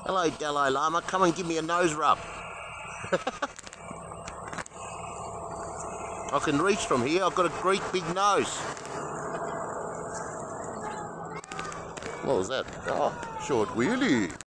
Hello, Dalai Llama. Come and give me a nose rub. I can reach from here. I've got a great big nose. What was that? Oh, short wheelie.